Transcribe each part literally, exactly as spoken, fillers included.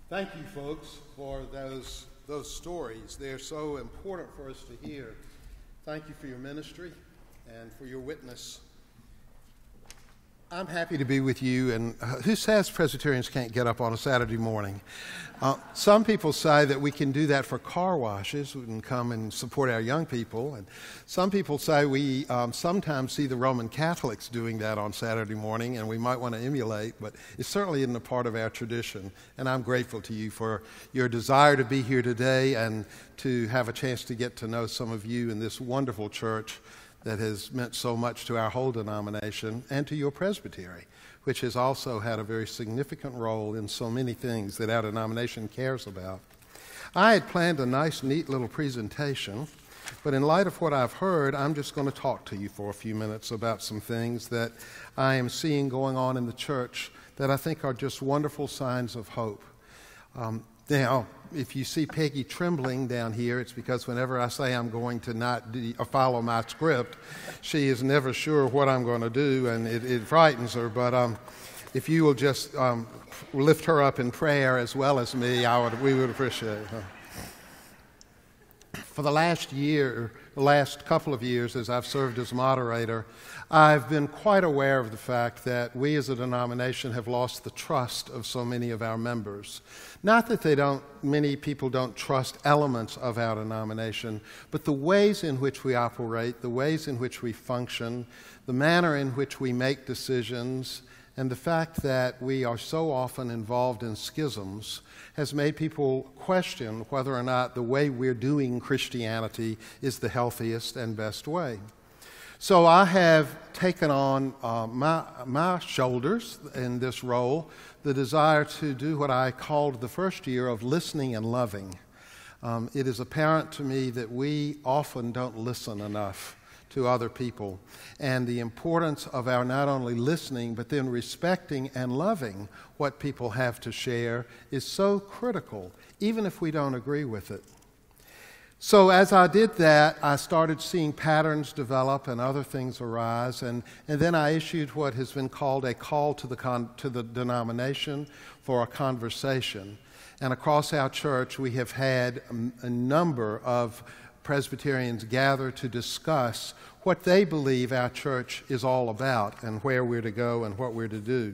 Thank you, folks, for those, those stories. They're so important for us to hear. Thank you for your ministry and for your witness. I'm happy to be with you, and uh, who says Presbyterians can't get up on a Saturday morning? Uh, some people say that we can do that for car washes. We can come and support our young people. And some people say we um, sometimes see the Roman Catholics doing that on Saturday morning, and we might want to emulate, but it certainly isn't a part of our tradition. And I'm grateful to you for your desire to be here today and to have a chance to get to know some of you in this wonderful church that has meant so much to our whole denomination and to your presbytery, which has also had a very significant role in so many things that our denomination cares about. I had planned a nice, neat little presentation, but in light of what I've heard, I'm just going to talk to you for a few minutes about some things that I am seeing going on in the church that I think are just wonderful signs of hope. Um, Now, if you see Peggy trembling down here, it's because whenever I say I'm going to not de- or follow my script, she is never sure what I'm going to do, and it, it frightens her. But um, if you will just um, lift her up in prayer as well as me, I would, we would appreciate it. For the last year, the last couple of years, as I've served as moderator, I've been quite aware of the fact that we as a denomination have lost the trust of so many of our members. Not that they don't, many people don't trust elements of our denomination, but the ways in which we operate, the ways in which we function, the manner in which we make decisions, and the fact that we are so often involved in schisms has made people question whether or not the way we're doing Christianity is the healthiest and best way. So I have taken on uh, my, my shoulders in this role the desire to do what I called the first year of listening and loving. Um, it is apparent to me that we often don't listen enough to other people, and the importance of our not only listening but then respecting and loving what people have to share is so critical, even if we don't agree with it. So as I did that, I started seeing patterns develop and other things arise, and, and then I issued what has been called a call to the, con- to the denomination for a conversation. And across our church, we have had a, a number of Presbyterians gather to discuss what they believe our church is all about and where we're to go and what we're to do.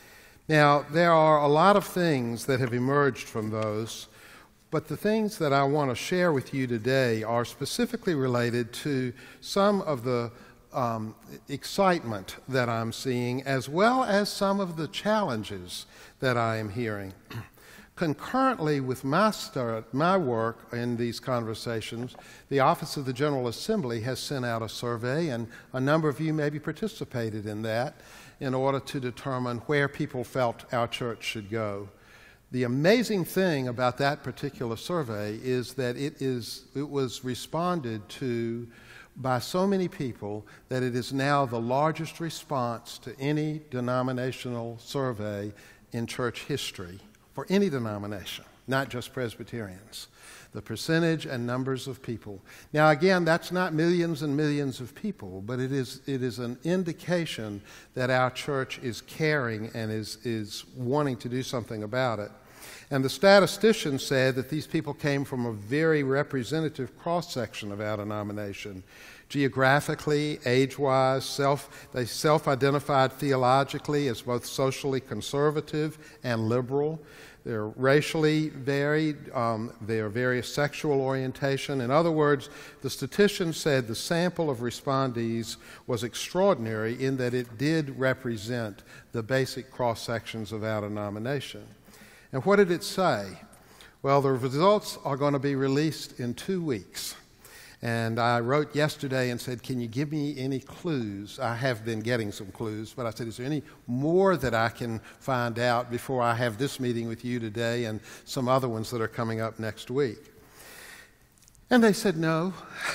Now, there are a lot of things that have emerged from those, but the things that I want to share with you today are specifically related to some of the um, excitement that I'm seeing, as well as some of the challenges that I am hearing. Concurrently with my, start, my work in these conversations, the Office of the General Assembly has sent out a survey, and a number of you maybe participated in that in order to determine where people felt our church should go. The amazing thing about that particular survey is that it is it was responded to by so many people that it is now the largest response to any denominational survey in church history for any denomination, not just Presbyterians. The percentage and numbers of people. Now again, that's not millions and millions of people, but it is it is an indication that our church is caring and is, is wanting to do something about it. And the statistician said that these people came from a very representative cross-section of our denomination. Geographically, age-wise, self, they self-identified theologically as both socially conservative and liberal. They're racially varied. Um, their various sexual orientation. In other words, the statistician said the sample of respondees was extraordinary in that it did represent the basic cross-sections of our denomination. And what did it say? Well, the results are going to be released in two weeks. And I wrote yesterday and said, can you give me any clues? I have been getting some clues, but I said, is there any more that I can find out before I have this meeting with you today and some other ones that are coming up next week? And they said no.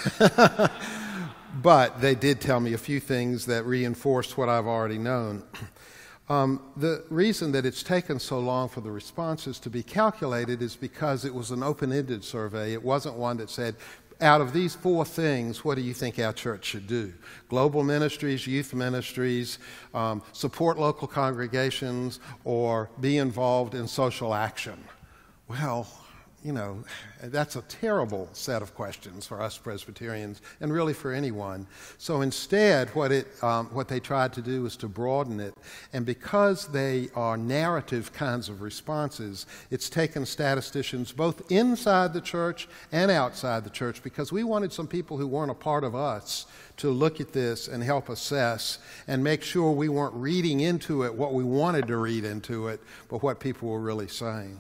But they did tell me a few things that reinforced what I've already known. Um, the reason that it's taken so long for the responses to be calculated is because it was an open-ended survey. It wasn't one that said, out of these four things, what do you think our church should do? Global ministries, youth ministries, um, support local congregations, or be involved in social action. well, you know, that's a terrible set of questions for us Presbyterians, and really for anyone. So instead, what it, um, what they tried to do is to broaden it, and because they are narrative kinds of responses, it's taken statisticians both inside the church and outside the church, because we wanted some people who weren't a part of us to look at this and help assess and make sure we weren't reading into it what we wanted to read into it, but what people were really saying.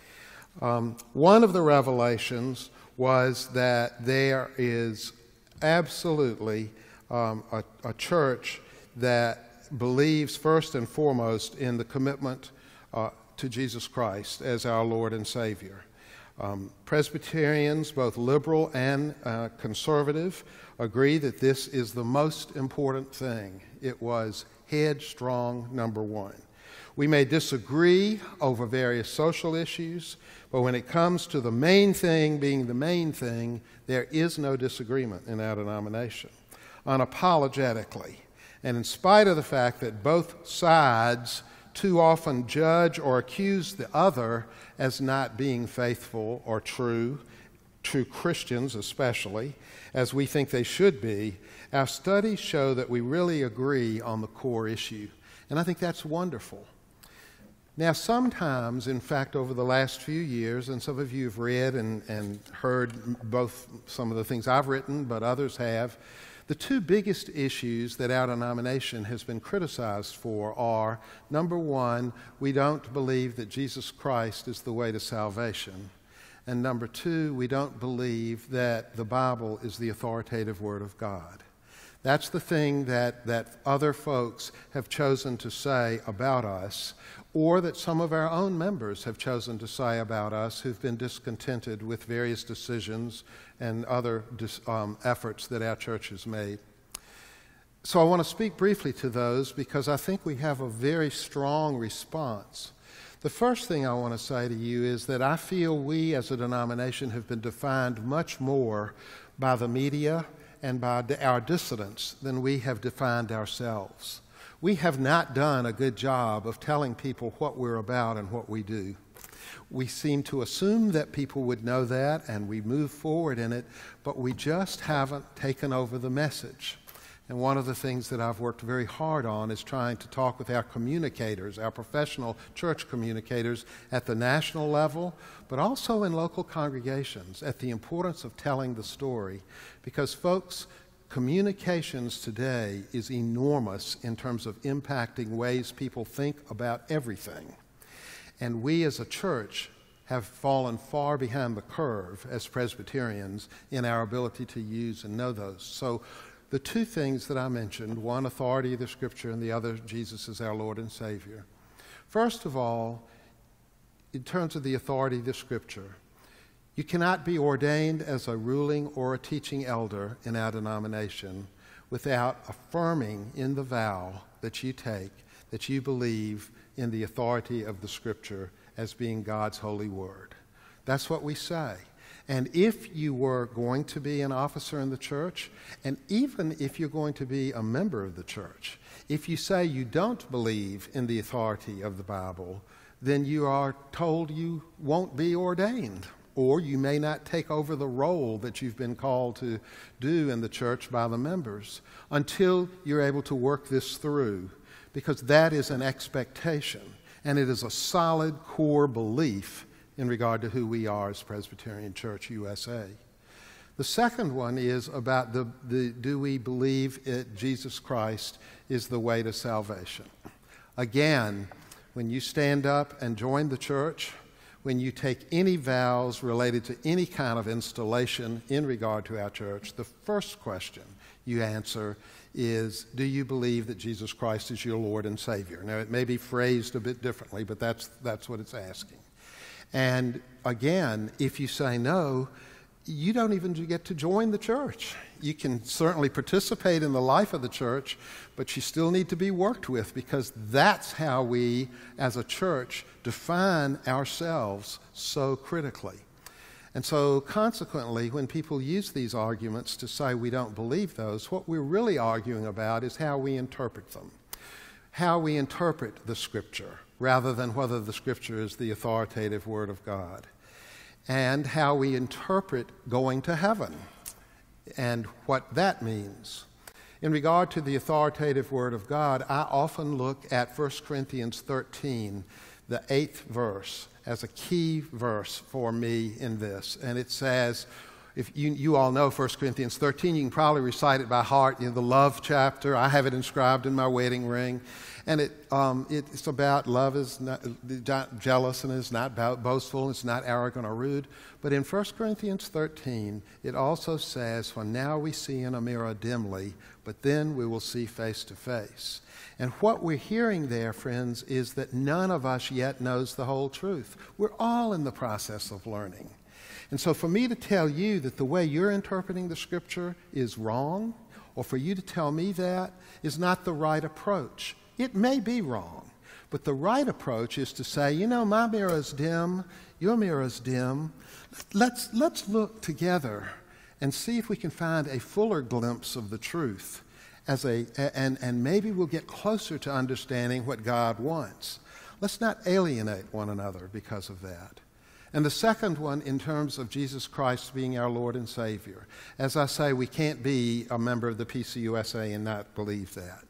Um, one of the revelations was that there is absolutely um, a, a church that believes first and foremost in the commitment uh, to Jesus Christ as our Lord and Savior. Um, Presbyterians, both liberal and uh, conservative, agree that this is the most important thing. It was headstrong number one. We may disagree over various social issues, but when it comes to the main thing being the main thing, there is no disagreement in our denomination, unapologetically. And in spite of the fact that both sides too often judge or accuse the other as not being faithful or true, true Christians especially, as we think they should be, our studies show that we really agree on the core issue. And I think that's wonderful. Now, sometimes, in fact, over the last few years, and some of you have read and, and heard both some of the things I've written, but others have, the two biggest issues that our denomination has been criticized for are, number one, we don't believe that Jesus Christ is the way to salvation. And number two, we don't believe that the Bible is the authoritative Word of God. That's the thing that, that other folks have chosen to say about us, or that some of our own members have chosen to say about us who've been discontented with various decisions and other dis, um, efforts that our church has made. So I want to speak briefly to those because I think we have a very strong response. The first thing I want to say to you is that I feel we as a denomination have been defined much more by the media and by our dissidents than we have defined ourselves. We have not done a good job of telling people what we're about and what we do. We seem to assume that people would know that, and we move forward in it, but we just haven't taken over the message. And one of the things that I've worked very hard on is trying to talk with our communicators, our professional church communicators at the national level, but also in local congregations, at the importance of telling the story. Because, folks, communications today is enormous in terms of impacting ways people think about everything. And we as a church have fallen far behind the curve as Presbyterians in our ability to use and know those. So the two things that I mentioned, one, authority of the Scripture, and the other, Jesus is our Lord and Savior. First of all, in terms of the authority of the Scripture, you cannot be ordained as a ruling or a teaching elder in our denomination without affirming in the vow that you take that you believe in the authority of the Scripture as being God's holy word. That's what we say. And if you were going to be an officer in the church, and even if you're going to be a member of the church, if you say you don't believe in the authority of the Bible, then you are told you won't be ordained. Or you may not take over the role that you've been called to do in the church by the members until you're able to work this through, because that is an expectation, and it is a solid core belief in regard to who we are as Presbyterian Church U S A. The second one is about the, the do we believe that Jesus Christ is the way to salvation? Again, when you stand up and join the church, when you take any vows related to any kind of installation in regard to our church, the first question you answer is, do you believe that Jesus Christ is your Lord and Savior? Now, it may be phrased a bit differently, but that's, that's what it's asking. And again, if you say no, you don't even get to join the church. You can certainly participate in the life of the church, but you still need to be worked with, because that's how we, as a church, define ourselves so critically. And so consequently, when people use these arguments to say we don't believe those, what we're really arguing about is how we interpret them, how we interpret the Scripture, rather than whether the Scripture is the authoritative Word of God. and how we interpret going to heaven and what that means. In regard to the authoritative Word of God, I often look at First Corinthians thirteen, the eighth verse, as a key verse for me in this. And it says, if you, you all know First Corinthians thirteen, you can probably recite it by heart, you know, the love chapter. I have it inscribed in my wedding ring. And it, um, it, it's about love is not, not jealous and is not boastful and it's not arrogant or rude. But in First Corinthians thirteen, it also says, for now we see in a mirror dimly, but then we will see face to face. And what we're hearing there, friends, is that none of us yet knows the whole truth. We're all in the process of learning. And so for me to tell you that the way you're interpreting the Scripture is wrong, or for you to tell me that, is not the right approach. It may be wrong, but the right approach is to say, you know, my mirror is dim, your mirror is dim. Let's, let's look together and see if we can find a fuller glimpse of the truth, as a, and, and maybe we'll get closer to understanding what God wants. Let's not alienate one another because of that. And the second one, in terms of Jesus Christ being our Lord and Savior. As I say, we can't be a member of the P C U S A and not believe that.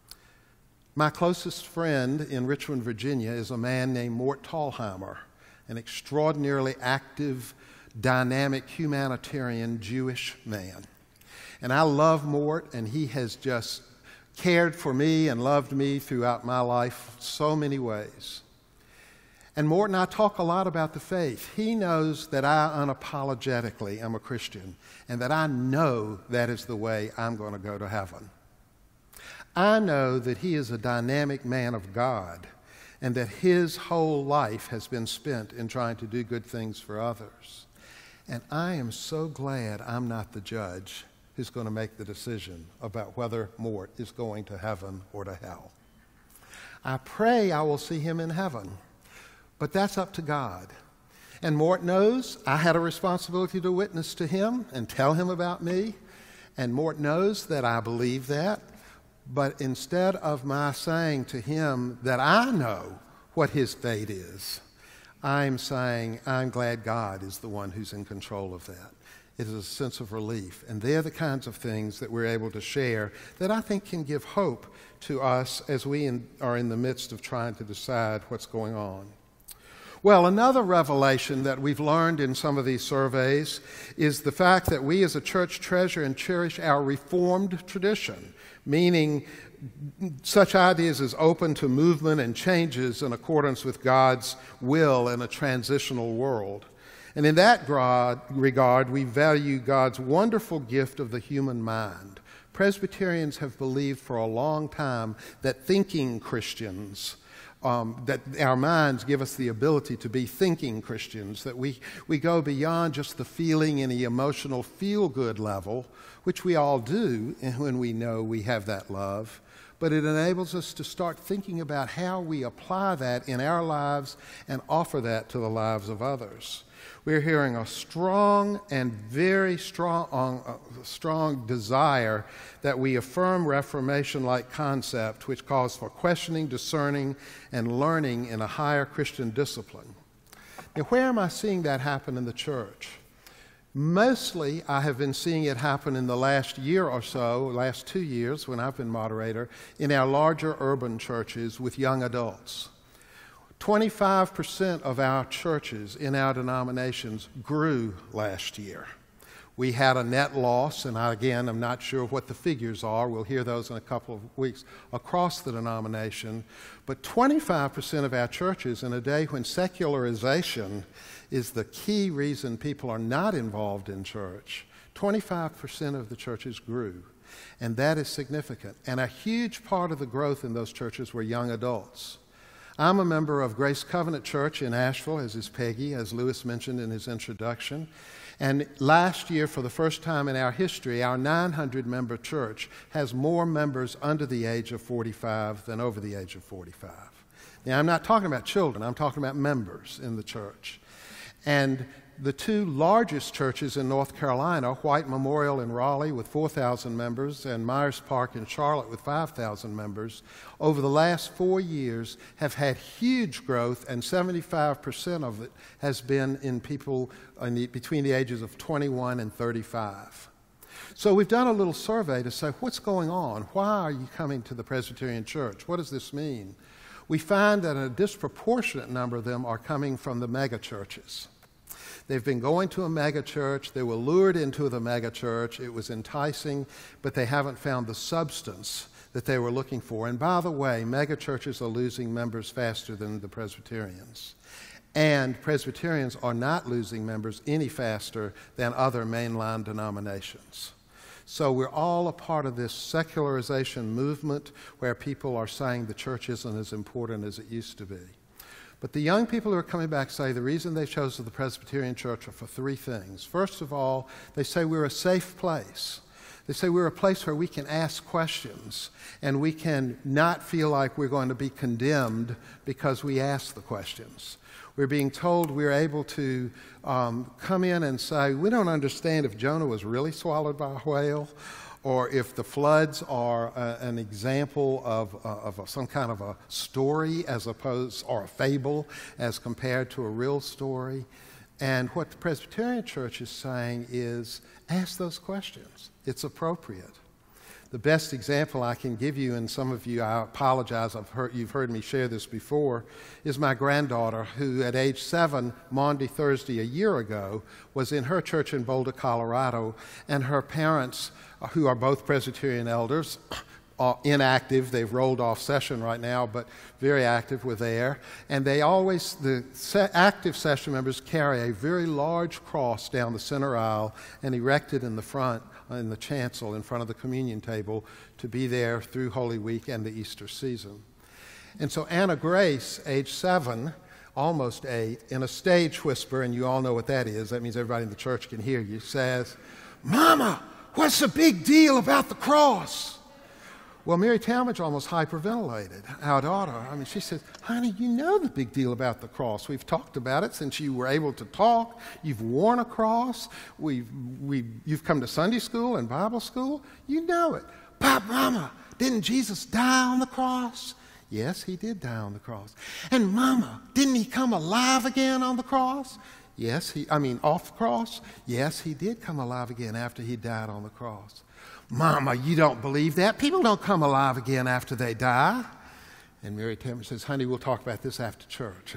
My closest friend in Richmond, Virginia, is a man named Mort Thalheimer, an extraordinarily active, dynamic, humanitarian Jewish man. And I love Mort, and he has just cared for me and loved me throughout my life so many ways. And Mort and I talk a lot about the faith. He knows that I unapologetically am a Christian, and that I know that is the way I'm going to go to heaven. I know that he is a dynamic man of God, and that his whole life has been spent in trying to do good things for others. And I am so glad I'm not the judge who's going to make the decision about whether Mort is going to heaven or to hell. I pray I will see him in heaven, but that's up to God. And Mort knows I had a responsibility to witness to him and tell him about me, and Mort knows that I believe that. But instead of my saying to him that I know what his fate is, I'm saying I'm glad God is the one who's in control of that. It is a sense of relief. And they're the kinds of things that we're able to share that I think can give hope to us as we in, are in the midst of trying to decide what's going on. Well, another revelation that we've learned in some of these surveys is the fact that we as a church treasure and cherish our Reformed tradition, meaning such ideas as open to movement and changes in accordance with God's will in a transitional world. And in that regard, we value God's wonderful gift of the human mind. Presbyterians have believed for a long time that thinking Christians Um, that our minds give us the ability to be thinking Christians, that we, we go beyond just the feeling and the emotional feel-good level, which we all do when we know we have that love, but it enables us to start thinking about how we apply that in our lives and offer that to the lives of others. We're hearing a strong and very strong, uh, strong desire that we affirm Reformation-like concept, which calls for questioning, discerning, and learning in a higher Christian discipline. Now, where am I seeing that happen in the church? Mostly, I have been seeing it happen in the last year or so, last two years when I've been moderator, in our larger urban churches with young adults. twenty-five percent of our churches in our denominations grew last year. We had a net loss, and I, again, I'm not sure what the figures are. We'll hear those in a couple of weeks across the denomination. But twenty-five percent of our churches in a day when secularization is the key reason people are not involved in church, twenty-five percent of the churches grew. And that is significant. And a huge part of the growth in those churches were young adults. I'm a member of Grace Covenant Church in Asheville, as is Peggy, as Lewis mentioned in his introduction. And last year, for the first time in our history, our nine hundred member church has more members under the age of forty-five than over the age of forty-five. Now, I'm not talking about children. I'm talking about members in the church. And the two largest churches in North Carolina, White Memorial in Raleigh with four thousand members and Myers Park in Charlotte with five thousand members, over the last four years have had huge growth, and seventy-five percent of it has been in people in the, between the ages of twenty-one and thirty-five. So we've done a little survey to say, what's going on? Why are you coming to the Presbyterian Church? What does this mean? We find that a disproportionate number of them are coming from the mega churches. They've been going to a mega church, they were lured into the mega church, it was enticing, but they haven't found the substance that they were looking for. And by the way, mega churches are losing members faster than the Presbyterians. And Presbyterians are not losing members any faster than other mainline denominations. So we're all a part of this secularization movement where people are saying the church isn't as important as it used to be. But the young people who are coming back say the reason they chose the Presbyterian Church are for three things. First of all, they say we're a safe place. They say we're a place where we can ask questions and we can not feel like we're going to be condemned because we ask the questions. We're being told we're able to um, come in and say, we don't understand if Jonah was really swallowed by a whale, or if the floods are uh, an example of, uh, of a, some kind of a story as opposed, or a fable as compared to a real story. And what the Presbyterian Church is saying is, ask those questions. It's appropriate. The best example I can give you, and some of you, I apologize, I've heard, you've heard me share this before, is my granddaughter, who at age seven, Maundy Thursday a year ago, was in her church in Boulder, Colorado, and her parents, who are both Presbyterian elders, are inactive. They've rolled off session right now, but very active, were there. And they always, the se- active session members carry a very large cross down the center aisle and erect it in the front, in the chancel, in front of the communion table, to be there through Holy Week and the Easter season. And so Anna Grace, age seven, almost eight, in a stage whisper, and you all know what that is, that means everybody in the church can hear you, says, "Mama, what's the big deal about the cross?" Well, Mary Talmadge almost hyperventilated, our daughter. I mean, she said, "Honey, you know the big deal about the cross. We've talked about it since you were able to talk. You've worn a cross. We've, we, you've come to Sunday school and Bible school. You know it." "But, Mama, didn't Jesus die on the cross?" "Yes, he did die on the cross." "And, Mama, didn't he come alive again on the cross?" "Yes, he, I mean, off the cross?" "Yes, he did come alive again after he died on the cross." "Mama, you don't believe that. People don't come alive again after they die." And Mary Talmadge says, "Honey, we'll talk about this after church."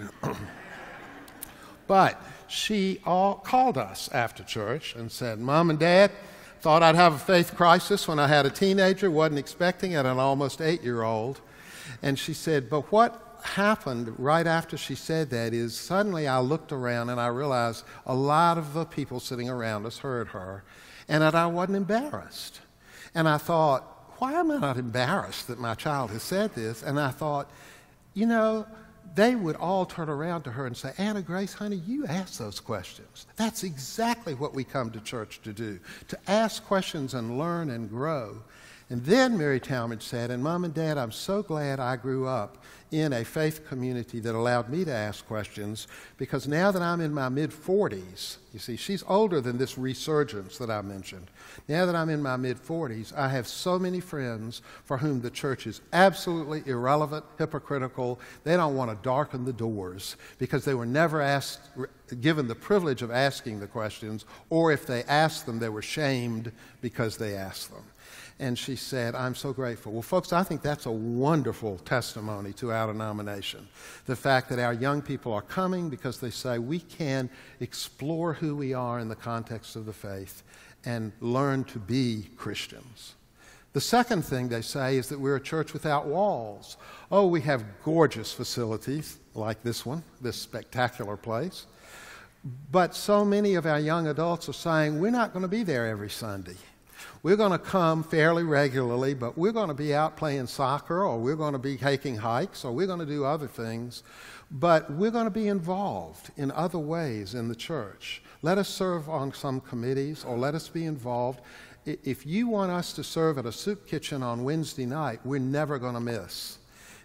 But she all called us after church and said, "Mom and Dad, thought I'd have a faith crisis when I had a teenager, wasn't expecting it, an almost eight-year-old." And she said, but what happened right after she said that is suddenly I looked around and I realized a lot of the people sitting around us heard her, and that I wasn't embarrassed. And I thought, why am I not embarrassed that my child has said this? And I thought, you know, they would all turn around to her and say, "Anna Grace, honey, you ask those questions." That's exactly what we come to church to do, to ask questions and learn and grow. And then Mary Talmadge said, "And Mom and Dad, I'm so glad I grew up in a faith community that allowed me to ask questions, because now that I'm in my mid-forties," you see, she's older than this resurgence that I mentioned. "Now that I'm in my mid-forties, I have so many friends for whom the church is absolutely irrelevant, hypocritical. They don't want to darken the doors because they were never asked, given the privilege of asking the questions, or if they asked them, they were shamed because they asked them." And she said, "I'm so grateful." Well, folks, I think that's a wonderful testimony to our denomination. The fact that our young people are coming because they say we can explore who we are in the context of the faith and learn to be Christians. The second thing they say is that we're a church without walls. Oh, we have gorgeous facilities like this one, this spectacular place. But so many of our young adults are saying, we're not going to be there every Sunday. We're going to come fairly regularly, but we're going to be out playing soccer, or we're going to be taking hikes, or we're going to do other things. But we're going to be involved in other ways in the church. Let us serve on some committees, or let us be involved. If you want us to serve at a soup kitchen on Wednesday night, we're never going to miss.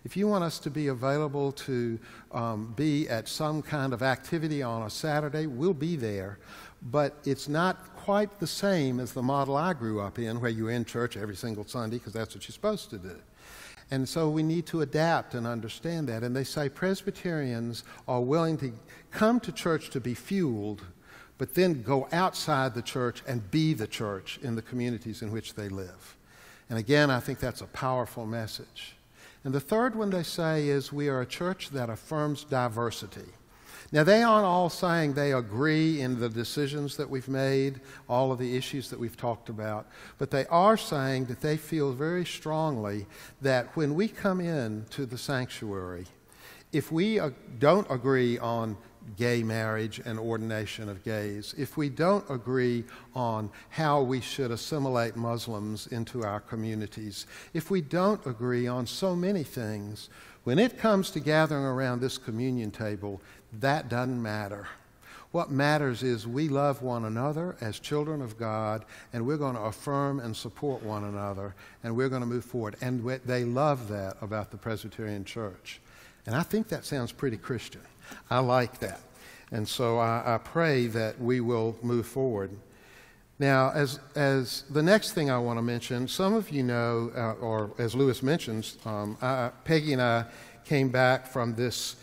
If you want us to be available to um, be at some kind of activity on a Saturday, we'll be there. But it's not quite the same as the model I grew up in, where you're in church every single Sunday because that's what you're supposed to do. And so we need to adapt and understand that. And they say Presbyterians are willing to come to church to be fueled, but then go outside the church and be the church in the communities in which they live. And again, I think that's a powerful message. And the third one they say is we are a church that affirms diversity. Now, they aren't all saying they agree in the decisions that we've made, all of the issues that we've talked about, but they are saying that they feel very strongly that when we come in to the sanctuary, if we uh, don't agree on gay marriage and ordination of gays, if we don't agree on how we should assimilate Muslims into our communities, if we don't agree on so many things, when it comes to gathering around this communion table, that doesn't matter. What matters is we love one another as children of God, and we're going to affirm and support one another, and we're going to move forward. And they love that about the Presbyterian Church. And I think that sounds pretty Christian. I like that. And so I, I pray that we will move forward. Now, as, as the next thing I want to mention, some of you know, uh, or as Lewis mentions, um, I, Peggy and I came back from this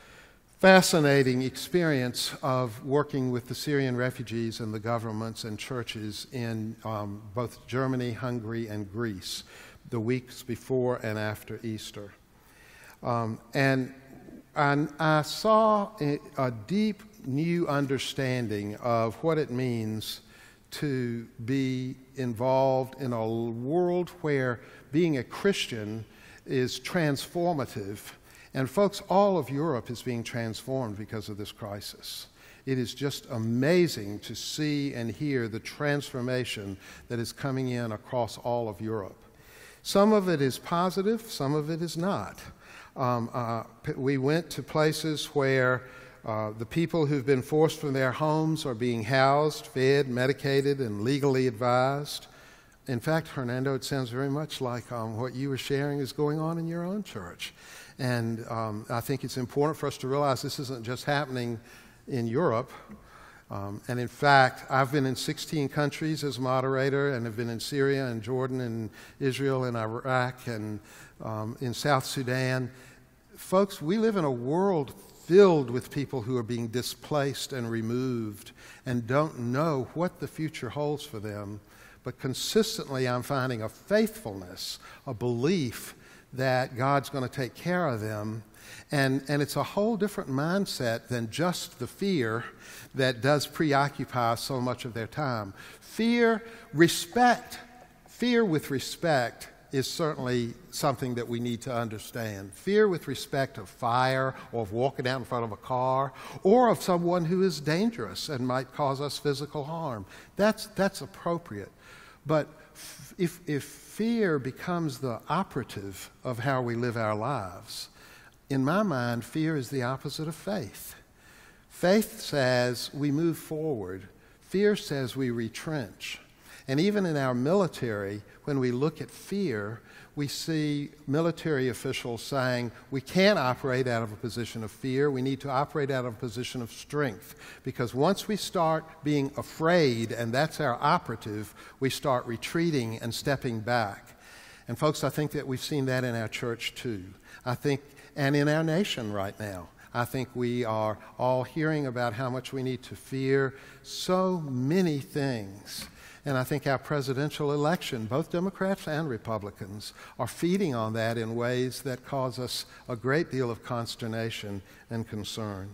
fascinating experience of working with the Syrian refugees and the governments and churches in um, both Germany, Hungary, and Greece, the weeks before and after Easter. Um, and I, I saw a, a deep new understanding of what it means to be involved in a world where being a Christian is transformative. And folks, all of Europe is being transformed because of this crisis. It is just amazing to see and hear the transformation that is coming in across all of Europe. Some of it is positive, some of it is not. Um, uh, we went to places where uh, the people who've been forced from their homes are being housed, fed, medicated, and legally advised. In fact, Hernando, it sounds very much like um, what you were sharing is going on in your own church. And um, I think it's important for us to realize this isn't just happening in Europe. Um, and in fact, I've been in sixteen countries as moderator, and have been in Syria and Jordan and Israel and Iraq and um, in South Sudan. Folks, we live in a world filled with people who are being displaced and removed and don't know what the future holds for them. But consistently, I'm finding a faithfulness, a belief that God's going to take care of them. And, and it's a whole different mindset than just the fear that does preoccupy so much of their time. Fear, respect, fear with respect is certainly something that we need to understand. Fear with respect of fire, or of walking out in front of a car, or of someone who is dangerous and might cause us physical harm. That's, that's appropriate. But if, if fear becomes the operative of how we live our lives, in my mind, fear is the opposite of faith. Faith says we move forward. Fear says we retrench. And even in our military, when we look at fear, we see military officials saying we can't operate out of a position of fear. We need to operate out of a position of strength. Because once we start being afraid, and that's our operative, we start retreating and stepping back. And folks, I think that we've seen that in our church too. I think, and in our nation right now. I think we are all hearing about how much we need to fear so many things. And I think our presidential election, both Democrats and Republicans, are feeding on that in ways that cause us a great deal of consternation and concern.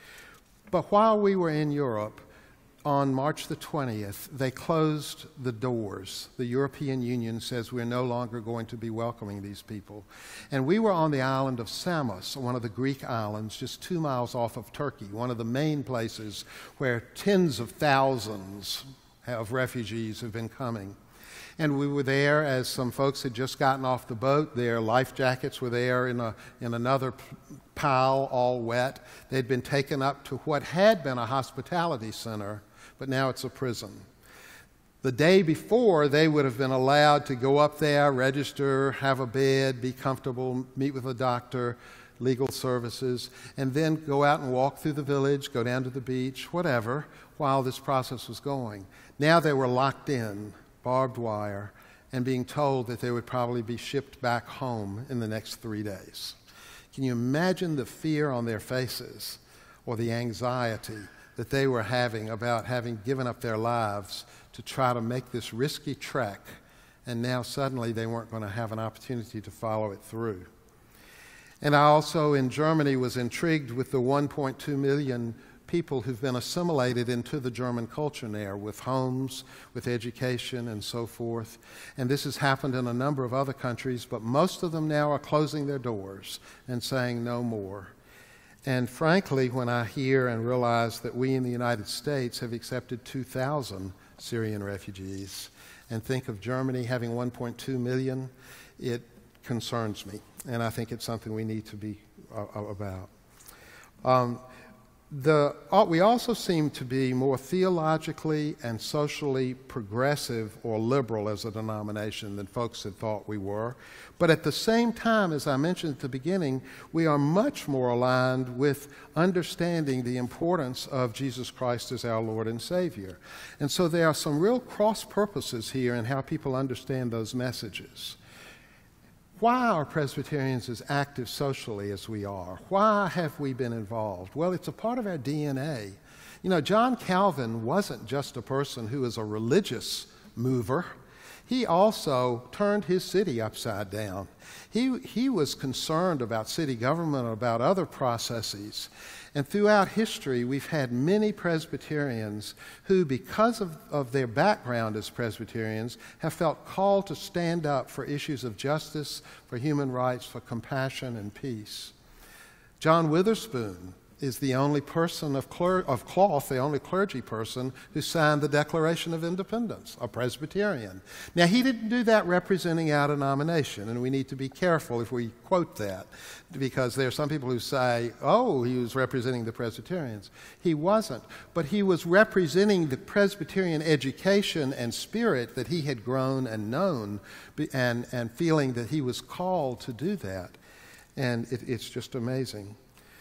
But while we were in Europe, on March the twentieth, they closed the doors. The European Union says we're no longer going to be welcoming these people. And we were on the island of Samos, one of the Greek islands, just two miles off of Turkey, one of the main places where tens of thousands of refugees have been coming. And we were there as some folks had just gotten off the boat. Their life jackets were there in, a, in another pile, all wet. They'd been taken up to what had been a hospitality center, but now it's a prison. The day before, they would have been allowed to go up there, register, have a bed, be comfortable, meet with a doctor, legal services, and then go out and walk through the village, go down to the beach, whatever, while this process was going. Now they were locked in, barbed wire, and being told that they would probably be shipped back home in the next three days. Can you imagine the fear on their faces or the anxiety that they were having about having given up their lives to try to make this risky trek, and now suddenly they weren't going to have an opportunity to follow it through? And I also, in Germany, was intrigued with the one point two million people who've been assimilated into the German culture now, with homes, with education, and so forth. And this has happened in a number of other countries, but most of them now are closing their doors and saying no more. And frankly, when I hear and realize that we in the United States have accepted two thousand Syrian refugees, and think of Germany having one point two million, it concerns me. And I think it's something we need to be uh, about. Um, the, uh, we also seem to be more theologically and socially progressive or liberal as a denomination than folks had thought we were. But at the same time, as I mentioned at the beginning, we are much more aligned with understanding the importance of Jesus Christ as our Lord and Savior. And so there are some real cross purposes here in how people understand those messages. Why are Presbyterians as active socially as we are? Why have we been involved? Well, it's a part of our D N A. You know, John Calvin wasn't just a person who was a religious mover. He also turned his city upside down. He, he was concerned about city government, about other processes. And throughout history, we've had many Presbyterians who, because of, of their background as Presbyterians, have felt called to stand up for issues of justice, for human rights, for compassion and peace. John Witherspoon is the only person of, cler- of cloth, the only clergy person who signed the Declaration of Independence, a Presbyterian. Now, he didn't do that representing our denomination, and we need to be careful if we quote that, because there are some people who say, oh, he was representing the Presbyterians. He wasn't, but he was representing the Presbyterian education and spirit that he had grown and known, and, and feeling that he was called to do that. And it, it's just amazing.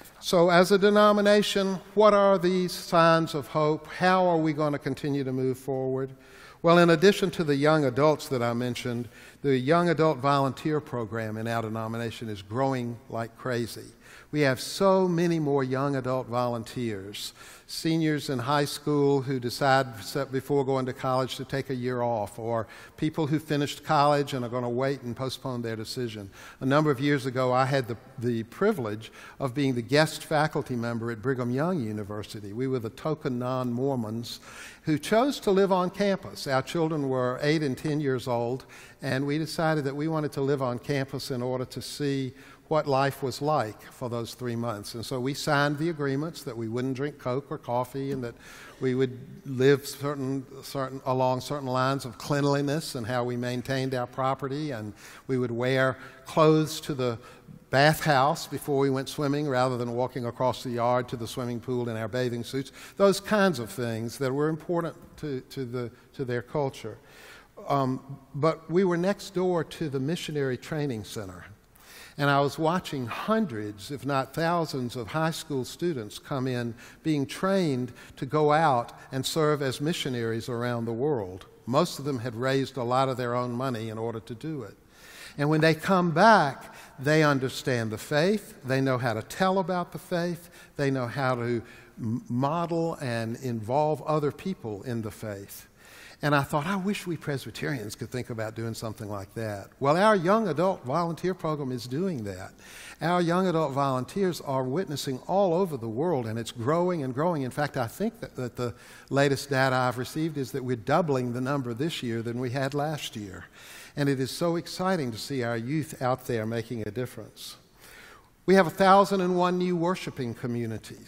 So as a denomination, what are these signs of hope? How are we going to continue to move forward? Well, in addition to the young adults that I mentioned, the young adult volunteer program in our denomination is growing like crazy. We have so many more young adult volunteers, seniors in high school who decide before going to college to take a year off, or people who finished college and are going to wait and postpone their decision. A number of years ago, I had the, the privilege of being the guest faculty member at Brigham Young University. We were the token non-Mormons who chose to live on campus. Our children were eight and ten years old, and we decided that we wanted to live on campus in order to see what life was like for those three months. And so we signed the agreements that we wouldn't drink Coke or coffee, and that we would live certain, certain, along certain lines of cleanliness and how we maintained our property, and we would wear clothes to the bathhouse before we went swimming rather than walking across the yard to the swimming pool in our bathing suits. Those kinds of things that were important to, to, the, to their culture. Um, but we were next door to the Missionary Training Center. And I was watching hundreds, if not thousands, of high school students come in being trained to go out and serve as missionaries around the world. Most of them had raised a lot of their own money in order to do it. And when they come back, they understand the faith, they know how to tell about the faith, they know how to model and involve other people in the faith. And I thought, I wish we Presbyterians could think about doing something like that. Well, our young adult volunteer program is doing that. Our young adult volunteers are witnessing all over the world, and it's growing and growing. In fact, I think that, that the latest data I've received is that we're doubling the number this year than we had last year. And it is so exciting to see our youth out there making a difference. We have one thousand and one new worshiping communities.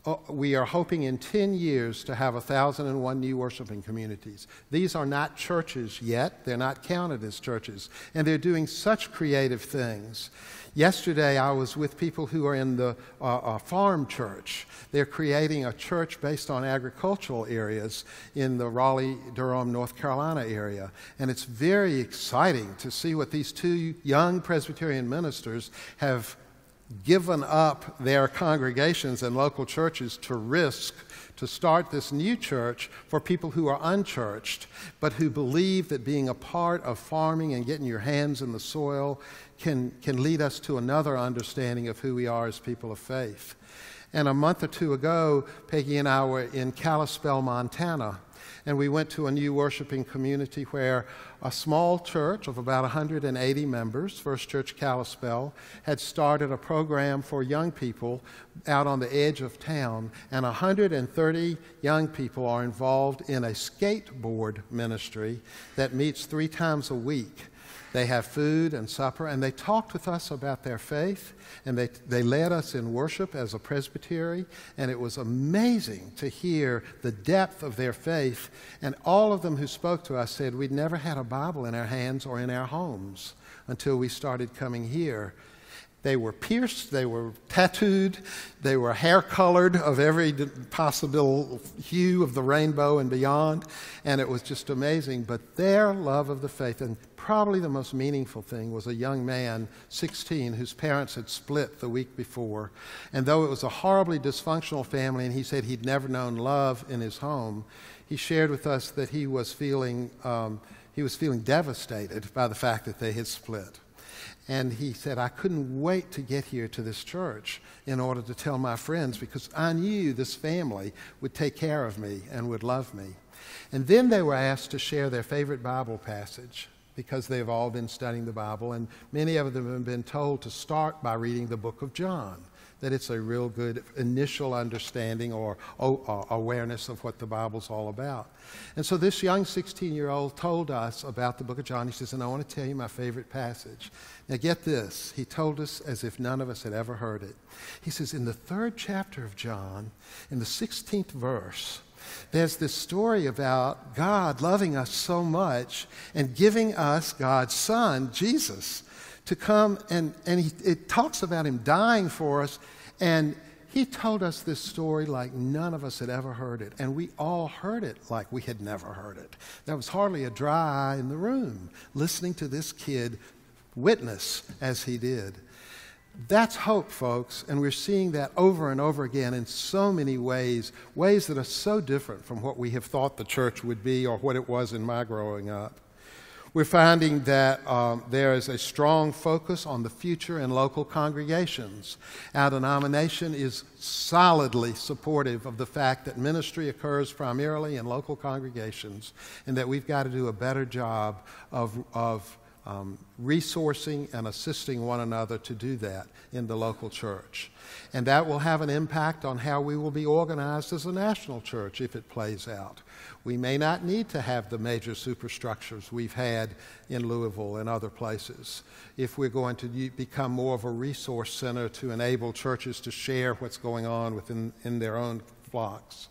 uh, we are hoping in ten years to have one thousand one new worshiping communities. These are not churches yet. They're not counted as churches. And they're doing such creative things. Yesterday, I was with people who are in the uh, uh, farm church. They're creating a church based on agricultural areas in the Raleigh-Durham, North Carolina area. And it's very exciting to see what these two young Presbyterian ministers have given up their congregations and local churches to risk to start this new church for people who are unchurched, but who believe that being a part of farming and getting your hands in the soil can, can lead us to another understanding of who we are as people of faith. And a month or two ago, Peggy and I were in Kalispell, Montana, and we went to a new worshiping community where a small church of about one hundred eighty members, First Church Kalispell, had started a program for young people out on the edge of town, and one hundred thirty young people are involved in a skateboard ministry that meets three times a week. They have food and supper, and they talked with us about their faith, and they, they led us in worship as a presbytery, and it was amazing to hear the depth of their faith. And all of them who spoke to us said we'd never had a Bible in our hands or in our homes until we started coming here. They were pierced, they were tattooed, they were hair-colored of every possible hue of the rainbow and beyond, and it was just amazing. But their love of the faith, and probably the most meaningful thing, was a young man, sixteen, whose parents had split the week before. And though it was a horribly dysfunctional family, and he said he'd never known love in his home, he shared with us that he was feeling, um, he was feeling devastated by the fact that they had split. And he said, I couldn't wait to get here to this church in order to tell my friends, because I knew this family would take care of me and would love me. And then they were asked to share their favorite Bible passage, because they've all been studying the Bible, and many of them have been told to start by reading the book of John, that it's a real good initial understanding or oh, uh, awareness of what the Bible's all about. And so this young sixteen-year-old told us about the book of John. He says, and I want to tell you my favorite passage. Now get this, he told us as if none of us had ever heard it. He says, in the third chapter of John, in the sixteenth verse, there's this story about God loving us so much and giving us God's Son, Jesus, to come, and, and he, it talks about him dying for us, and he told us this story like none of us had ever heard it, and we all heard it like we had never heard it. There was hardly a dry eye in the room listening to this kid witness as he did. That's hope, folks, and we're seeing that over and over again in so many ways, ways that are so different from what we have thought the church would be or what it was in my growing up. We're finding that um, there is a strong focus on the future in local congregations. Our denomination is solidly supportive of the fact that ministry occurs primarily in local congregations, and that we've got to do a better job of, of um, resourcing and assisting one another to do that in the local church. And that will have an impact on how we will be organized as a national church if it plays out. We may not need to have the major superstructures we've had in Louisville and other places if we're going to become more of a resource center to enable churches to share what's going on within in their own flocks.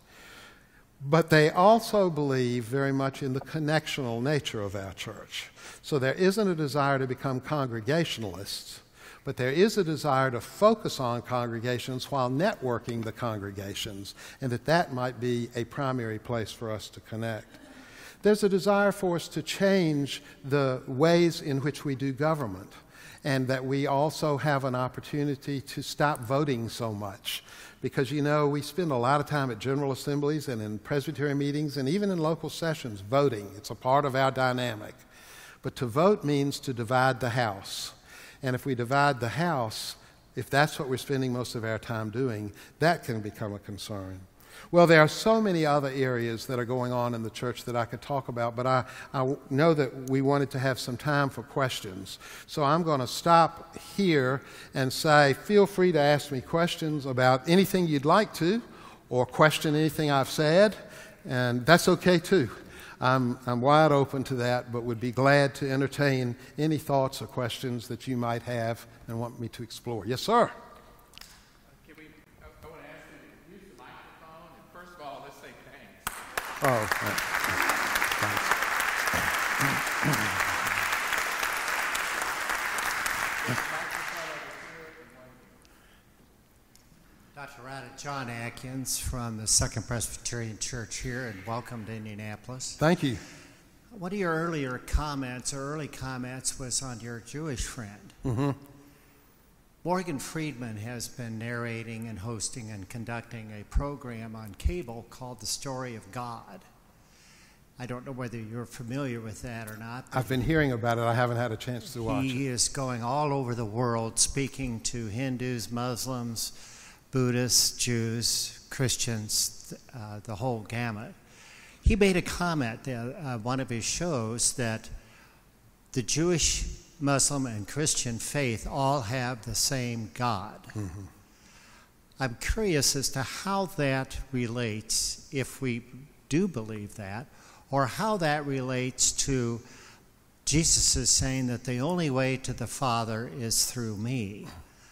But they also believe very much in the connectional nature of our church. So there isn't a desire to become congregationalists, but there is a desire to focus on congregations while networking the congregations, and that that might be a primary place for us to connect. There's a desire for us to change the ways in which we do government, and that we also have an opportunity to stop voting so much. Because, you know, we spend a lot of time at General Assemblies and in Presbyterian meetings and even in local sessions voting. It's a part of our dynamic. But to vote means to divide the house. And if we divide the house, if that's what we're spending most of our time doing, that can become a concern. Well, there are so many other areas that are going on in the church that I could talk about, but I, I know that we wanted to have some time for questions. So I'm going to stop here and say, feel free to ask me questions about anything you'd like to, or question anything I've said, and that's okay too. I'm, I'm wide open to that, but would be glad to entertain any thoughts or questions that you might have and want me to explore. Yes, sir? Can we, I, I want to ask you to use the mic Oh, thanks. Doctor Rada, John Atkins from the Second Presbyterian Church here, and welcome to Indianapolis. Thank you. One of your earlier comments, or early comments, was on your Jewish friend. Mm-hmm. Morgan Friedman has been narrating and hosting and conducting a program on cable called The Story of God. I don't know whether you're familiar with that or not. I've been hearing about it. I haven't had a chance to watch it. He is going all over the world speaking to Hindus, Muslims, Buddhists, Jews, Christians, uh, the whole gamut. He made a comment at uh, one of his shows that the Jewish, Muslim, and Christian faith all have the same God. Mm-hmm. I'm curious as to how that relates, if we do believe that, or how that relates to Jesus is saying that the only way to the Father is through me.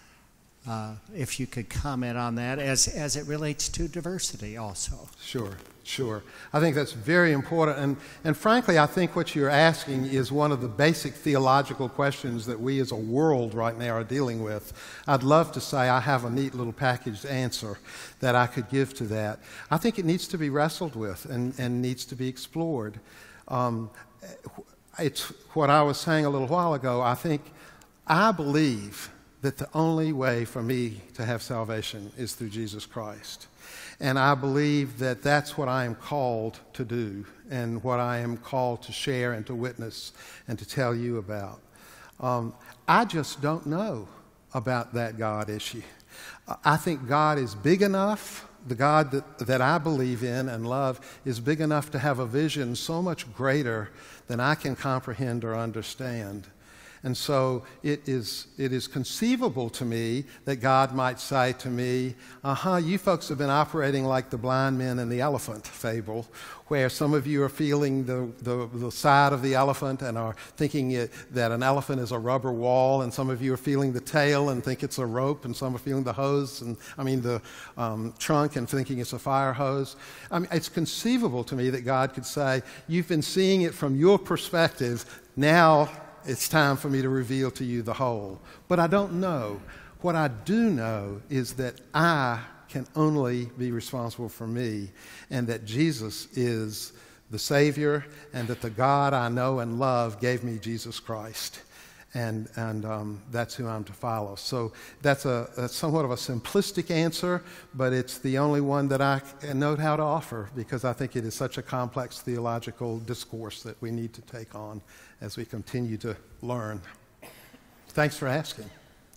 Uh, if you could comment on that as, as it relates to diversity also. Sure, sure. I think that's very important. And, and frankly, I think what you're asking is one of the basic theological questions that we as a world right now are dealing with. I'd love to say I have a neat little packaged answer that I could give to that. I think it needs to be wrestled with and, and needs to be explored. Um, it's what I was saying a little while ago. I think, I believe that the only way for me to have salvation is through Jesus Christ. And I believe that that's what I am called to do and what I am called to share and to witness and to tell you about. Um, I just don't know about that God issue. I think God is big enough. The God that, that I believe in and love is big enough to have a vision so much greater than I can comprehend or understand. And so it is, it is conceivable to me that God might say to me, uh-huh, you folks have been operating like the blind men and the elephant fable, where some of you are feeling the, the, the side of the elephant and are thinking it, that an elephant is a rubber wall, and some of you are feeling the tail and think it's a rope, and some are feeling the hose, and I mean the um, trunk and thinking it's a fire hose. I mean, it's conceivable to me that God could say, you've been seeing it from your perspective, now it's time for me to reveal to you the whole. But I don't know. What I do know is that I can only be responsible for me, and that Jesus is the Savior, and that the God I know and love gave me Jesus Christ. And, and um, that's who I'm to follow. So that's, a, that's somewhat of a simplistic answer, but it's the only one that I know how to offer, because I think it is such a complex theological discourse that we need to take on as we continue to learn. Thanks for asking.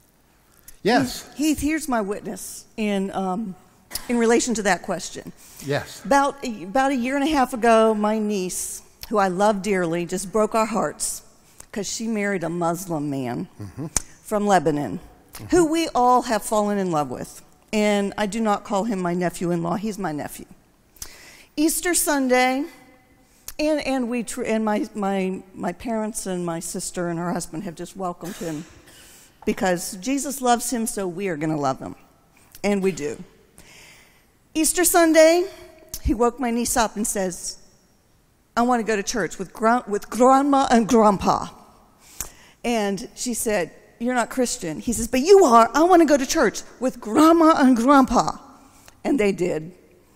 Yes? Heath, Heath here's my witness in, um, in relation to that question. Yes. About, about a year and a half ago, my niece, who I love dearly, just broke our hearts because she married a Muslim man mm-hmm. from Lebanon, mm-hmm. who we all have fallen in love with. And I do not call him my nephew-in-law. He's my nephew. Easter Sunday, and, and, we tr- and my, my, my parents and my sister and her husband have just welcomed him because Jesus loves him, so we are going to love him. And we do. Easter Sunday, he woke my niece up and says, I want to go to church with, gra- with grandma and grandpa. And she said, you're not Christian. He says, but you are. I want to go to church with grandma and grandpa. And they did.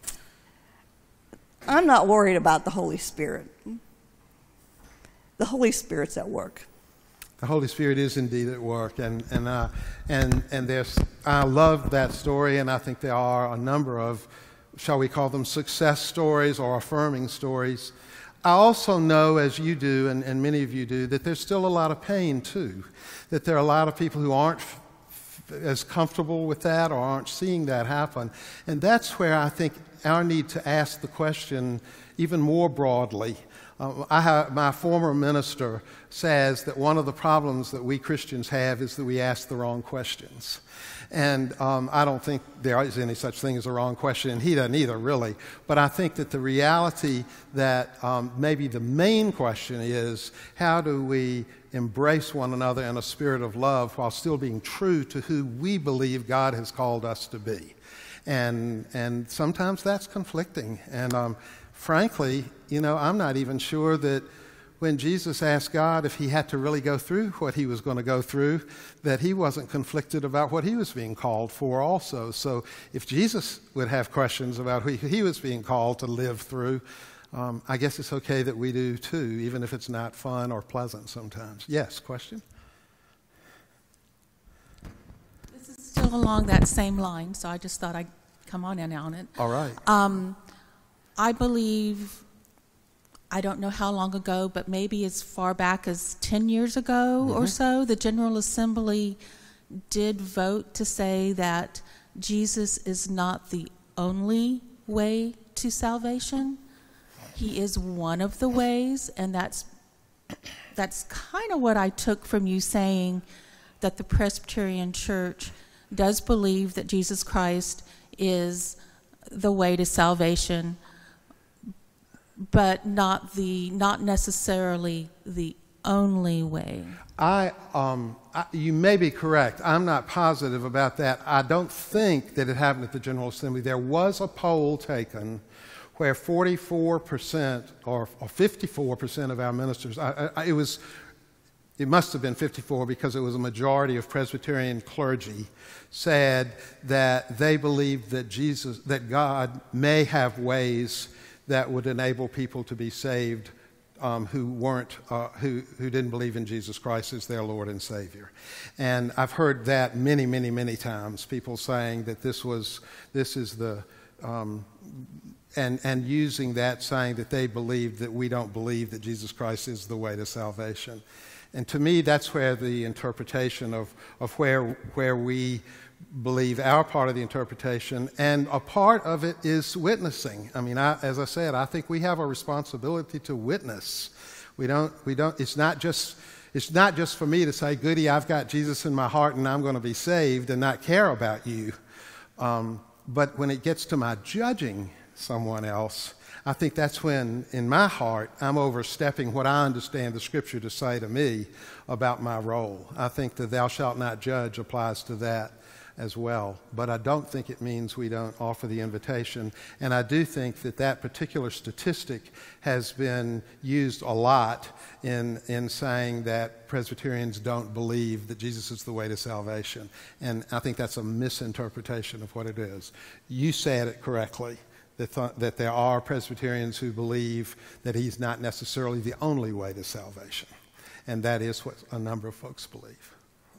I'm not worried about the Holy Spirit. The Holy Spirit's at work. The Holy Spirit is indeed at work, and and uh, and and there's. I love that story, and I think there are a number of, shall we call them, success stories or affirming stories. I also know, as you do, and, and many of you do, that there's still a lot of pain too. That there are a lot of people who aren't f- f- as comfortable with that or aren't seeing that happen, and that's where I think our need to ask the question even more broadly. Uh, I have, my former minister says that one of the problems that we Christians have is that we ask the wrong questions. And um, I don't think there is any such thing as a wrong question, and he doesn't either, really. But I think that the reality that um, maybe the main question is, how do we embrace one another in a spirit of love while still being true to who we believe God has called us to be? And, and sometimes that's conflicting. And um, frankly, you know, I'm not even sure that when Jesus asked God if he had to really go through what he was going to go through, that he wasn't conflicted about what he was being called for also. So if Jesus would have questions about who he was being called to live through, um, I guess it's okay that we do too, even if it's not fun or pleasant sometimes. Yes, question? This is still along that same line, so I just thought I'd come on in on it. All right. Um, I believe... I don't know how long ago, but maybe as far back as ten years ago mm-hmm. or so, the General Assembly did vote to say that Jesus is not the only way to salvation. He is one of the ways, and that's that's kind of what I took from you saying that the Presbyterian Church does believe that Jesus Christ is the way to salvation, but not the not necessarily the only way. I, um, I, you may be correct. I'm not positive about that. I don't think that it happened at the General Assembly. There was a poll taken where forty-four percent or, or fifty-four percent of our ministers, I, I, it was, it must have been fifty-four because it was a majority of Presbyterian clergy, said that they believed that Jesus, that God may have ways that would enable people to be saved um, who weren't, uh, who, who didn't believe in Jesus Christ as their Lord and Savior. And I've heard that many, many, many times, people saying that this was, this is the, um, and, and using that, saying that they believe that we don't believe that Jesus Christ is the way to salvation. And to me, that's where the interpretation of, of where, where we believe our part of the interpretation, and a part of it is witnessing. I mean, I, as I said, I think we have a responsibility to witness. We don't, we don't, it's not just, it's not just for me to say, goody, I've got Jesus in my heart and I'm going to be saved and not care about you. Um, but when it gets to my judging someone else, I think that's when, in my heart, I'm overstepping what I understand the Scripture to say to me about my role. I think the thou shalt not judge applies to that as well. But I don't think it means we don't offer the invitation. And I do think that that particular statistic has been used a lot in, in saying that Presbyterians don't believe that Jesus is the way to salvation. And I think that's a misinterpretation of what it is. You said it correctly, that, th- that there are Presbyterians who believe that he's not necessarily the only way to salvation. And that is what a number of folks believe.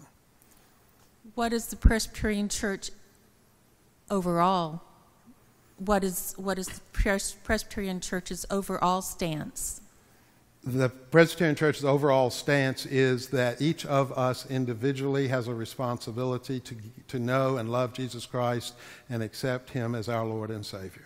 What is the Presbyterian Church overall? What is what is the Pres- Presbyterian Church's overall stance? The Presbyterian Church's overall stance is that each of us individually has a responsibility to, to know and love Jesus Christ and accept him as our Lord and Savior.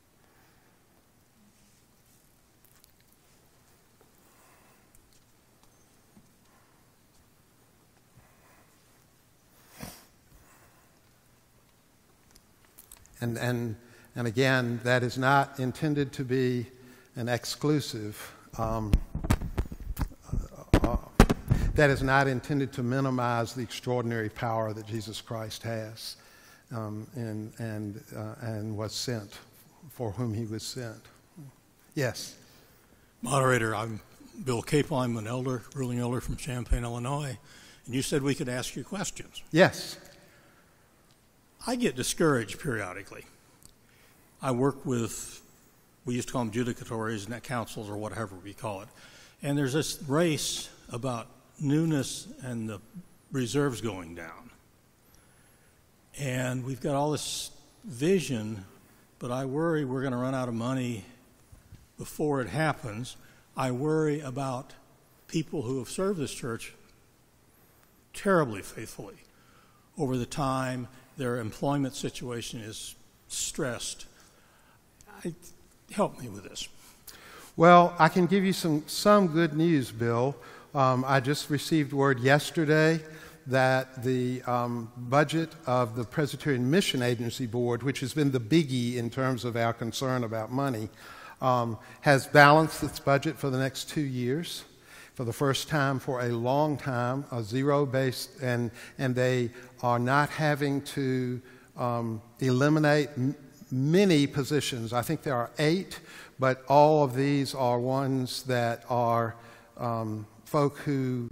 And, and, and again, that is not intended to be an exclusive, um, uh, that is not intended to minimize the extraordinary power that Jesus Christ has um, and, and, uh, and was sent, for whom he was sent. Yes? Moderator, I'm Bill Capel. I'm an elder, ruling elder from Champaign, Illinois. And you said we could ask you questions. Yes. I get discouraged periodically. I work with, we used to call them judicatories, net councils, or whatever we call it. And there's this race about newness and the reserves going down. And we've got all this vision, but I worry we're going to run out of money before it happens. I worry about people who have served this church terribly faithfully over the time their employment situation is stressed. I, help me with this. Well, I can give you some, some good news, Bill. Um, I just received word yesterday that the um, budget of the Presbyterian Mission Agency Board, which has been the biggie in terms of our concern about money, um, has balanced its budget for the next two years. For the first time for a long time, a zero-based, and, and they are not having to um, eliminate m many positions. I think there are eight, but all of these are ones that are um, folk who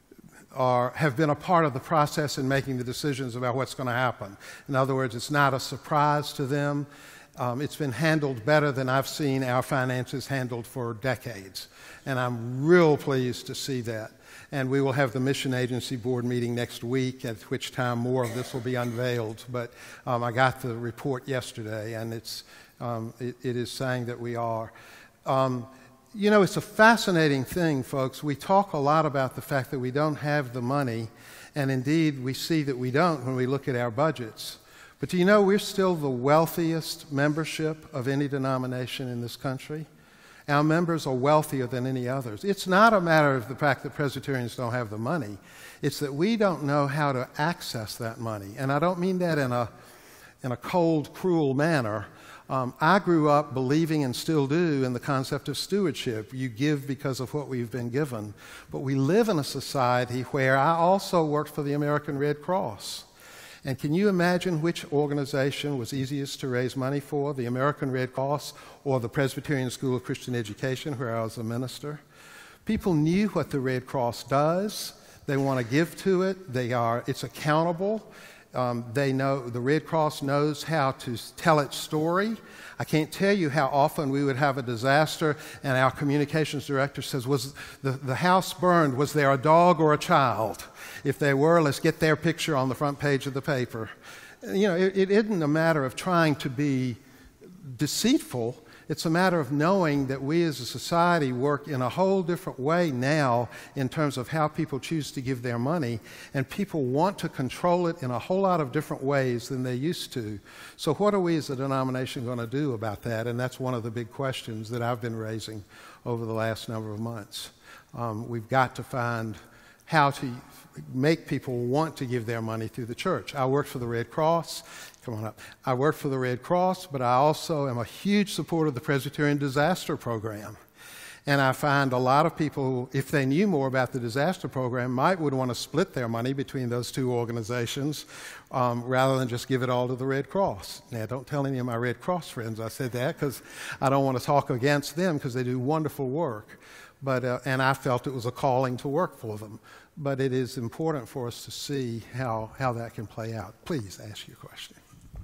are, have been a part of the process in making the decisions about what's going to happen. In other words, it's not a surprise to them. Um, it's been handled better than I've seen our finances handled for decades. And I'm real pleased to see that. And we will have the Mission Agency Board meeting next week, at which time more of this will be unveiled. But um, I got the report yesterday, and it's, um, it, it is saying that we are. Um, you know, it's a fascinating thing, folks. We talk a lot about the fact that we don't have the money, and indeed we see that we don't when we look at our budgets. But do you know we're still the wealthiest membership of any denomination in this country? Our members are wealthier than any others. It's not a matter of the fact that Presbyterians don't have the money. It's that we don't know how to access that money. And I don't mean that in a, in a cold, cruel manner. Um, I grew up believing, and still do, in the concept of stewardship. You give because of what we've been given. But we live in a society where I also worked for the American Red Cross. And can you imagine which organization was easiest to raise money for, the American Red Cross or the Presbyterian School of Christian Education, where I was a minister? People knew what the Red Cross does. They want to give to it. They are, it's accountable. Um, they know, the Red Cross knows how to tell its story. I can't tell you how often we would have a disaster and our communications director says, was the, the house burned, was there a dog or a child? If there were, let's get their picture on the front page of the paper. You know, it, it isn't a matter of trying to be deceitful. It's a matter of knowing that we as a society work in a whole different way now in terms of how people choose to give their money, and people want to control it in a whole lot of different ways than they used to. So what are we as a denomination going to do about that? And that's one of the big questions that I've been raising over the last number of months. Um, we've got to find how to make people want to give their money through the church. I worked for the Red Cross. Come on up. I work for the Red Cross, but I also am a huge supporter of the Presbyterian Disaster Program. And I find a lot of people, if they knew more about the disaster program, might would want to split their money between those two organizations um, rather than just give it all to the Red Cross. Now, don't tell any of my Red Cross friends I said that, because I don't want to talk against them, because they do wonderful work. But, uh, and I felt it was a calling to work for them. But it is important for us to see how, how that can play out. Please ask your question.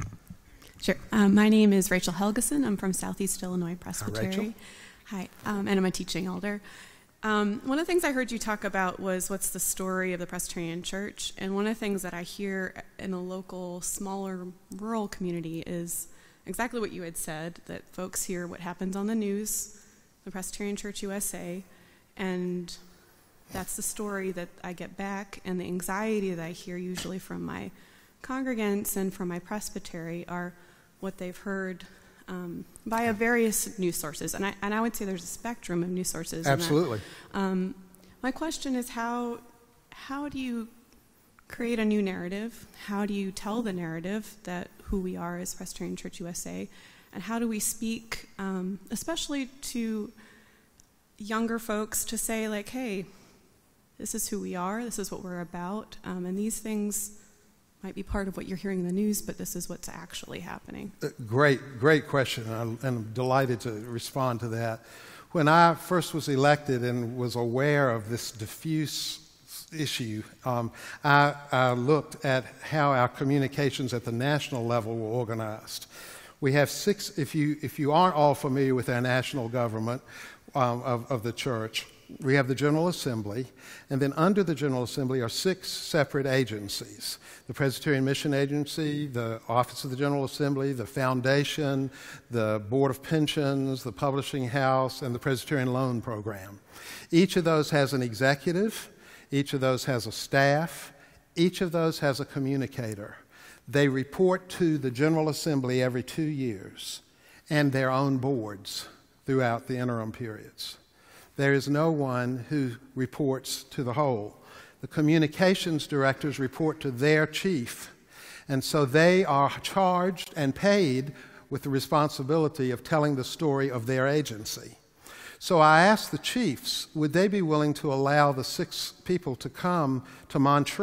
Sure. Um, my name is Rachel Helgeson. I'm from Southeast Illinois Presbytery. Hi, Rachel. Hi, um, and I'm a teaching elder. Um, one of the things I heard you talk about was what's the story of the Presbyterian Church. And one of the things that I hear in a local, smaller, rural community is exactly what you had said, that folks hear what happens on the news, the Presbyterian Church U S A, and that's the story that I get back, and the anxiety that I hear usually from my congregants and from my presbytery are what they've heard um, via various news sources. And I, and I would say there's a spectrum of news sources. Absolutely. That, um, my question is how, how do you create a new narrative? How do you tell the narrative that who we are as Presbyterian Church U S A? And how do we speak, um, especially to younger folks, to say like, hey, this is who we are, this is what we're about, um, and these things might be part of what you're hearing in the news, but this is what's actually happening. Uh, great, great question, and I'm, and I'm delighted to respond to that. When I first was elected and was aware of this diffuse issue, um, I, I looked at how our communications at the national level were organized. We have six, if you, if you aren't all familiar with our national government um, of, of the church, we have the General Assembly, and then under the General Assembly are six separate agencies. The Presbyterian Mission Agency, the Office of the General Assembly, the Foundation, the Board of Pensions, the Publishing House, and the Presbyterian Loan Program. Each of those has an executive, each of those has a staff, each of those has a communicator. They report to the General Assembly every two years and their own boards throughout the interim periods. There is no one who reports to the whole. The communications directors report to their chief, and so they are charged and paid with the responsibility of telling the story of their agency. So I asked the chiefs, would they be willing to allow the six people to come to Montreat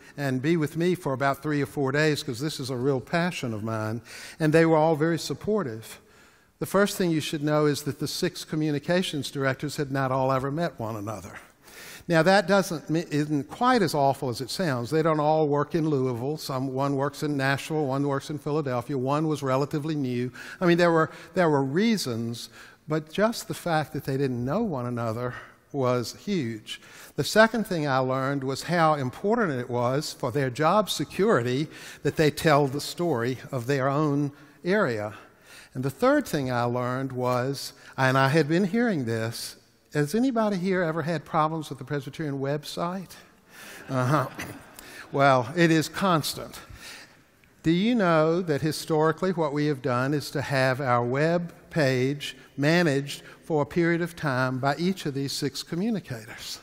and be with me for about three or four days because this is a real passion of mine, and they were all very supportive. The first thing you should know is that the six communications directors had not all ever met one another. Now, that doesn't, isn't quite as awful as it sounds. They don't all work in Louisville. Some, one works in Nashville, one works in Philadelphia, one was relatively new. I mean, there were, there were reasons, but just the fact that they didn't know one another was huge. The second thing I learned was how important it was for their job security that they tell the story of their own area. And the third thing I learned was, and I had been hearing this, has anybody here ever had problems with the Presbyterian website? Uh-huh. Well, it is constant. Do you know that historically what we have done is to have our web page managed for a period of time by each of these six communicators?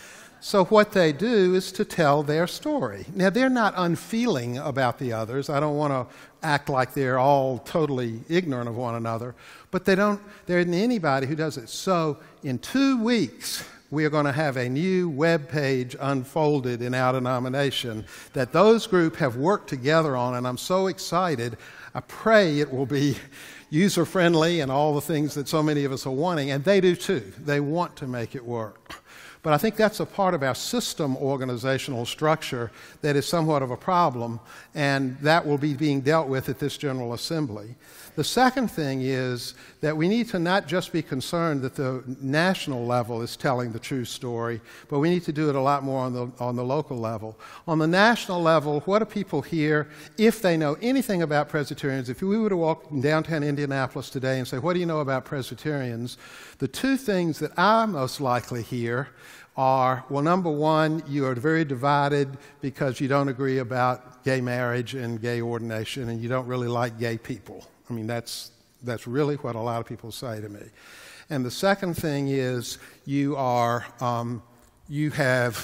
So what they do is to tell their story. Now, they're not unfeeling about the others. I don't want to act like they're all totally ignorant of one another, but they don't, there isn't anybody who does it. So in two weeks, we are going to have a new web page unfolded in our denomination that those groups have worked together on, and I'm so excited. I pray it will be user-friendly and all the things that so many of us are wanting, and they do too. They want to make it work. But I think that's a part of our system organizational structure that is somewhat of a problem, and that will be being dealt with at this General Assembly. The second thing is that we need to not just be concerned that the national level is telling the true story, but we need to do it a lot more on the, on the local level. On the national level, what do people hear if they know anything about Presbyterians? If we were to walk in downtown Indianapolis today and say, what do you know about Presbyterians? The two things that I most likely hear are, well, number one, you are very divided because you don't agree about gay marriage and gay ordination, and you don't really like gay people. I mean, that's, that's really what a lot of people say to me. And the second thing is you are, um, you have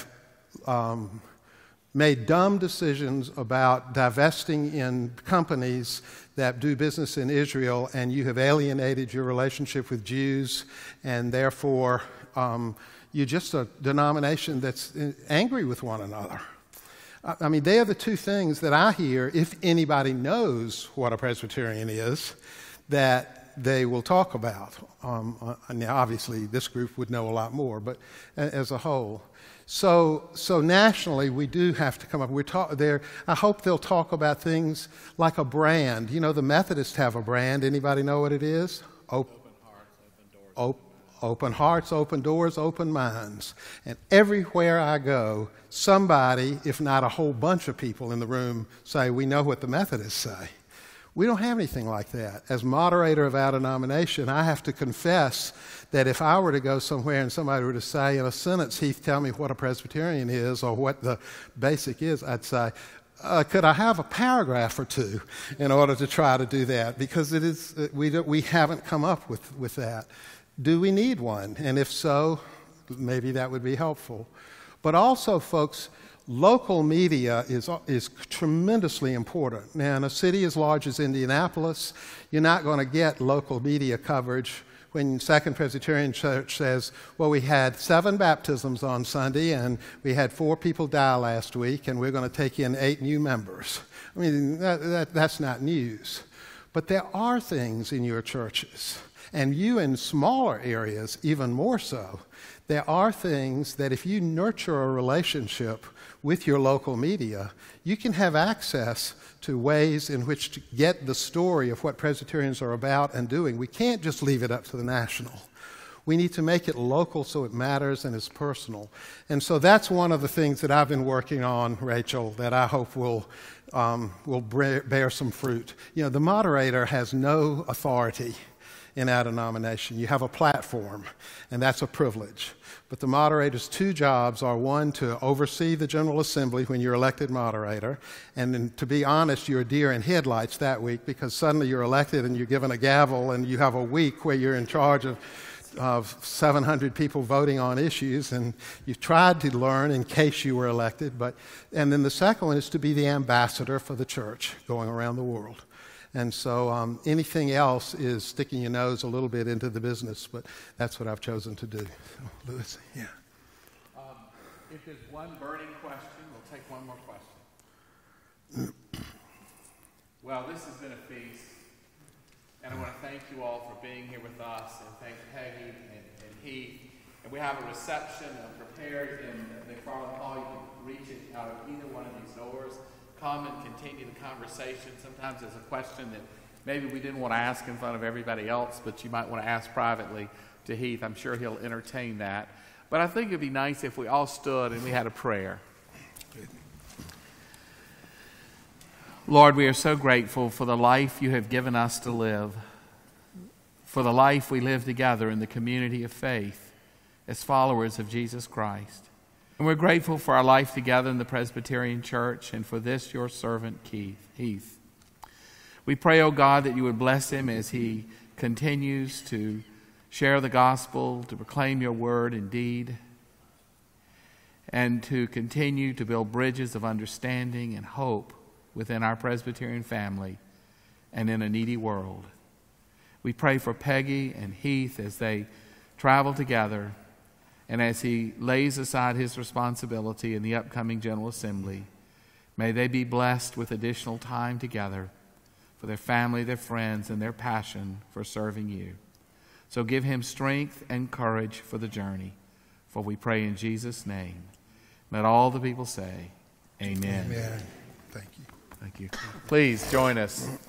um, made dumb decisions about divesting in companies that do business in Israel, and you have alienated your relationship with Jews, and therefore um, you're just a denomination that's angry with one another. I mean, they are the two things that I hear, if anybody knows what a Presbyterian is, that they will talk about. Um, uh, now, obviously, this group would know a lot more, but as a whole. So, so nationally, we do have to come up. We're talk, there. I hope they'll talk about things like a brand. You know, the Methodists have a brand. Anybody know what it is? Open, open hearts, open doors. Op- Open hearts, open doors, open minds. And everywhere I go, somebody, if not a whole bunch of people in the room, say, we know what the Methodists say. We don't have anything like that. As moderator of our denomination, I have to confess that if I were to go somewhere and somebody were to say in a sentence, Heath, tell me what a Presbyterian is or what the basic is, I'd say, Uh, could I have a paragraph or two in order to try to do that? Because it is, we, don't, we haven't come up with, with that. Do we need one? And if so, maybe that would be helpful. But also, folks, local media is, is tremendously important. Now, in a city as large as Indianapolis, you're not going to get local media coverage when Second Presbyterian Church says, well, we had seven baptisms on Sunday, and we had four people die last week, and we're going to take in eight new members. I mean, that, that, that's not news. But there are things in your churches, and you in smaller areas even more so. There are things that if you nurture a relationship with your local media, you can have access to ways in which to get the story of what Presbyterians are about and doing. We can't just leave it up to the national. We need to make it local so it matters and is personal. And so that's one of the things that I've been working on, Rachel, that I hope will, um, will bear some fruit. You know, the moderator has no authority in our denomination. You have a platform, and that's a privilege. But the moderator's two jobs are, one, to oversee the General Assembly when you're elected moderator, and then, to be honest, you're a deer in headlights that week because suddenly you're elected and you're given a gavel and you have a week where you're in charge of, of seven hundred people voting on issues, and you've tried to learn in case you were elected. But, and then the second one is to be the ambassador for the church going around the world. And so um, anything else is sticking your nose a little bit into the business, but that's what I've chosen to do. So, Louis, yeah. Um, if there's one burning question We'll take one more question. Well, this has been a feast, and I want to thank you all for being here with us, and thank Peggy and, and Heath. And we have a reception uh, prepared in the McFarland Hall. You can reach it out of either one of these doors. Come and continue the conversation. Sometimes there's a question that maybe we didn't want to ask in front of everybody else, but you might want to ask privately to Heath. I'm sure he'll entertain that. But I think it'd be nice if we all stood and we had a prayer. Lord, we are so grateful for the life you have given us to live, for the life we live together in the community of faith as followers of Jesus Christ. And we're grateful for our life together in the Presbyterian Church and for this, your servant, Keith, Heath. We pray, O God, that you would bless him as he continues to share the gospel, to proclaim your word and deed, and to continue to build bridges of understanding and hope within our Presbyterian family and in a needy world. We pray for Peggy and Heath as they travel together and as he lays aside his responsibility in the upcoming General Assembly. May they be blessed with additional time together for their family, their friends, and their passion for serving you. So give him strength and courage for the journey, for we pray in Jesus' name. Let all the people say, amen. Amen. Thank you. Thank you. Please join us.